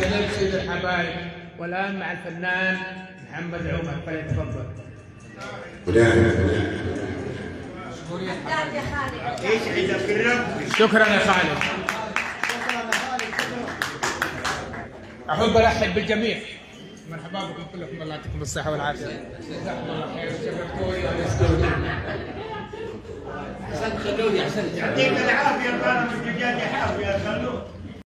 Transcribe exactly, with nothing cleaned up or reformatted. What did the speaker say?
سلام سيد الحبايب. والآن مع الفنان محمد عمر، فليتفضل. شكرا يا خالد. أحب أرحب بالجميع. مرحبا بكم كلكم، الله يعطيكم الصحة والعافية. جزاكم الله خير، شرفتوني ونستودعكم. احسنت خلوني، احسنت. يعطيك العافية، طالما الدجاج حاف يا خلود.